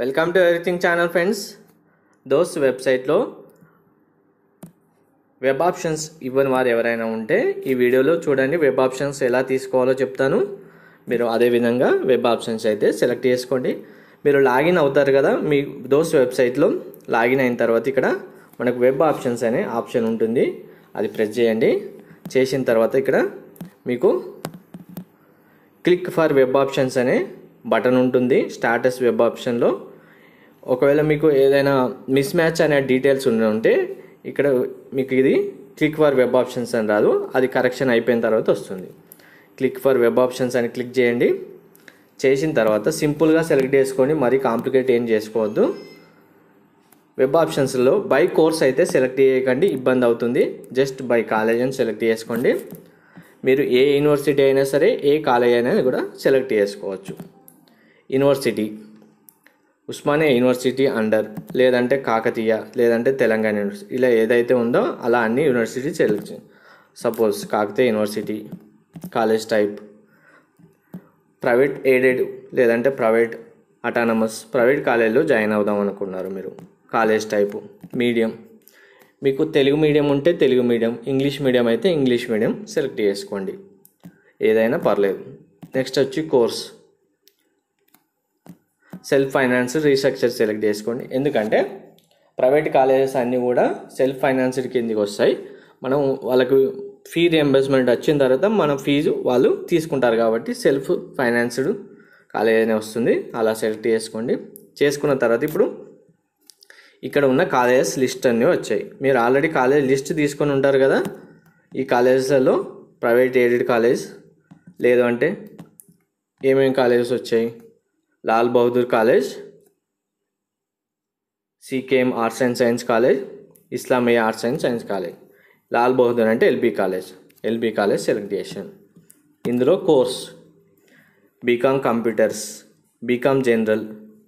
Welcome to everything channel friends. దోస్త్ వెబ్సైట్లో web options ఇవ్వని వారు ఎవరైనా ఉంటే ఈ వీడియోలో చూడండి. వెబ్ ఆప్షన్స్ ఎలా తీసుకోవాలో చెప్తాను. మీరు అదేవిధంగా వెబ్ ఆప్షన్స్ అయితే సెలెక్ట్ చేసుకోండి. మీరు లాగిన్ అవుతారు కదా మీ దోస్త్ వెబ్సైట్లో. లాగిన్ అయిన తర్వాత ఇక్కడ మనకు వెబ్ ఆప్షన్స్ అనే ఆప్షన్ ఉంటుంది, అది ప్రెస్ చేయండి. చేసిన తర్వాత ఇక్కడ మీకు క్లిక్ ఫర్ వెబ్ ఆప్షన్స్ అనే బటన్ ఉంటుంది స్టాటస్ వెబ్ ఆప్షన్లో. ఒకవేళ మీకు ఏదైనా మిస్ మ్యాచ్ అనే డీటెయిల్స్ ఉంటే ఇక్కడ మీకు ఇది క్లిక్ ఫర్ వెబ్ ఆప్షన్స్ అని రాదు, అది కరెక్షన్ అయిపోయిన తర్వాత వస్తుంది. క్లిక్ ఫర్ వెబ్ ఆప్షన్స్ అని క్లిక్ చేయండి. చేసిన తర్వాత సింపుల్గా సెలెక్ట్ చేసుకోండి, మరీ కాంప్లికేట్ ఏం చేసుకోవద్దు. వెబ్ ఆప్షన్స్లో బై కోర్స్ అయితే సెలెక్ట్ చేయకండి, ఇబ్బంది అవుతుంది. జస్ట్ బై కాలేజ్ అని సెలెక్ట్ చేసుకోండి. మీరు ఏ యూనివర్సిటీ అయినా సరే ఏ కాలేజ్ అయినా కూడా సెలెక్ట్ చేసుకోవచ్చు. యూనివర్సిటీ ఉస్మానియా యూనివర్సిటీ అండర్, లేదంటే కాకతీయ, లేదంటే తెలంగాణ యూనివర్సిటీ, ఇలా ఏదైతే ఉందో అలా అన్ని యూనివర్సిటీ సెలెక్ట్ చేయండి. Suppose Kakatiya university. College type private aided, లేదంటే ప్రైవేట్ అటానమస్, ప్రైవేట్ కాలేజ్లో జాయిన్ అవుదాం అనుకున్నారు మీరు. కాలేజ్ టైపు మీడియం, మీకు తెలుగు మీడియం ఉంటే తెలుగు మీడియం, ఇంగ్లీష్ మీడియం అయితే ఇంగ్లీష్ మీడియం సెలెక్ట్ చేసుకోండి, ఏదైనా పర్లేదు. నెక్స్ట్ వచ్చి course. Self finance restructure select చేసుకోండి, ఎందుకంటే ప్రైవేట్ కాలేజెస్ అన్నీ కూడా సెల్ఫ్ ఫైనాన్స్డ్ కిందకి వస్తాయి. మనం వాళ్ళకు ఫీ రియంబర్స్మెంట్ వచ్చిన తర్వాత మన ఫీజు వాళ్ళు తీసుకుంటారు కాబట్టి సెల్ఫ్ ఫైనాన్స్డ్ కాలేజ్ అనే వస్తుంది, అలా సెలెక్ట్ చేసుకోండి. చేసుకున్న తర్వాత ఇప్పుడు ఇక్కడ ఉన్న కాలేజెస్ లిస్ట్ అన్నీ వచ్చాయి. మీరు ఆల్రెడీ కాలేజ్ లిస్ట్ తీసుకొని ఉంటారు కదా. ఈ కాలేజెస్లలో ప్రైవేట్ ఎయిడెడ్ కాలేజ్, లేదు అంటే ఏమేమి కాలేజెస్ వచ్చాయి, Lal Bahadur college, CKM arts and science college, Islamia arts and science college. Lal Bahadur అంటే ఎల్బీ కాలేజ్ సెలెక్ట్ చేశాను. ఇందులో course BCom computers, BCom general,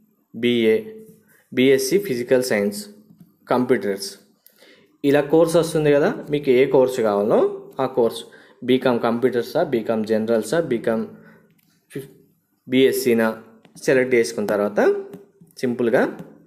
BSc physical science, computers, ఇలా కోర్స్ వస్తుంది కదా. మీకు ఏ కోర్సు కావాలో ఆ కోర్స్, బీకామ్ కంప్యూటర్సా, బీకామ్ జనరల్సా, బీకామ్ బీఎస్సీనా సెలెక్ట్ చేసుకున్న తర్వాత సింపుల్గా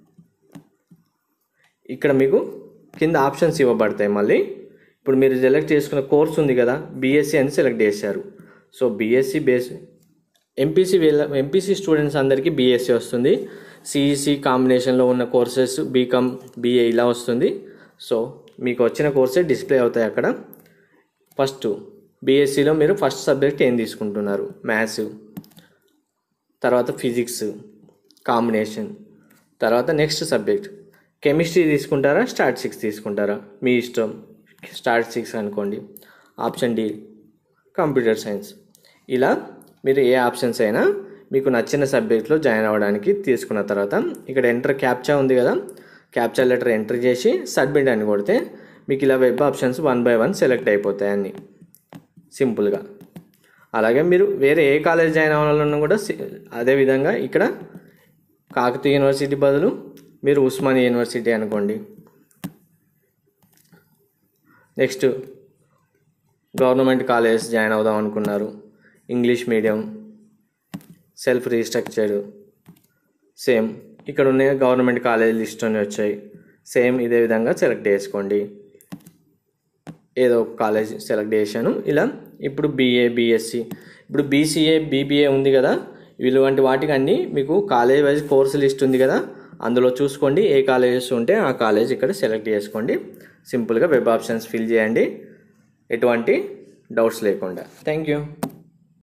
ఇక్కడ మీకు కింద ఆప్షన్స్ ఇవ్వబడతాయి. మళ్ళీ ఇప్పుడు మీరు సెలెక్ట్ చేసుకున్న కోర్స్ ఉంది కదా, బీఎస్సీ అని సెలెక్ట్ చేశారు. So BSc base MPC students అందరికీ బీఎస్సీ వస్తుంది. సిఈసి కాంబినేషన్లో ఉన్న కోర్సెస్ బీకామ్, బీఏ ఇలా వస్తుంది. సో మీకు వచ్చిన కోర్సే డిస్ప్లే అవుతాయి అక్కడ. ఫస్ట్ బీఎస్సీలో మీరు ఫస్ట్ సబ్జెక్ట్ ఏం తీసుకుంటున్నారు, మ్యాథ్స్, తర్వాత ఫిజిక్స్ కాంబినేషన్, తర్వాత నెక్స్ట్ సబ్జెక్ట్ కెమిస్ట్రీ తీసుకుంటారా, స్టాటిస్టిక్స్ తీసుకుంటారా, మీ ఇష్టం. స్టాటిస్టిక్స్ అనుకోండి. Option D computer science. ఇలా మీరు ఏ ఆప్షన్స్ అయినా మీకు నచ్చిన సబ్జెక్ట్లో జాయిన్ అవ్వడానికి తీసుకున్న తర్వాత ఇక్కడ ఎంటర్ క్యాప్చా ఉంది కదా, క్యాప్చా లెటర్ ఎంటర్ చేసి సబ్మిట్ అని కొడితే మీకు ఇలా వెబ్ ఆప్షన్స్ 1 by 1 సెలెక్ట్ అయిపోతాయి అన్నీ సింపుల్గా. అలాగే మీరు వేరే ఏ కాలేజ్ జాయిన్ అవ్వాలన్నా కూడా అదేవిధంగా ఇక్కడ కాకతీయ యూనివర్సిటీ బదులు మీరు ఉస్మానియా యూనివర్సిటీ అనుకోండి. నెక్స్ట్ గవర్నమెంట్ కాలేజ్ జాయిన్ అవుదాం అనుకున్నారు, English medium, self restructured, same ఇక్కడ ఉన్న గవర్నమెంట్ కాలేజ్ లిస్ట్ అని వచ్చాయి. సేమ్ ఇదే విధంగా సెలెక్ట్ చేసుకోండి, ఏదో ఒక కాలేజ్ సెలెక్ట్ చేశాను. ఇలా ఇప్పుడు బీఏ, బీఎస్సీ, ఇప్పుడు బీసీఏ, బీబీఏ ఉంది కదా, ఇలాంటి వాటికి అన్నీ మీకు కాలేజ్ వైజ్ కోర్స్ లిస్ట్ ఉంది కదా, అందులో చూసుకోండి. ఏ కాలేజెస్ ఉంటే ఆ కాలేజ్ ఇక్కడ సెలెక్ట్ చేసుకోండి. సింపుల్గా వెబ్ ఆప్షన్స్ ఫిల్ చేయండి, ఎటువంటి డౌట్స్ లేకుండా. Thank you.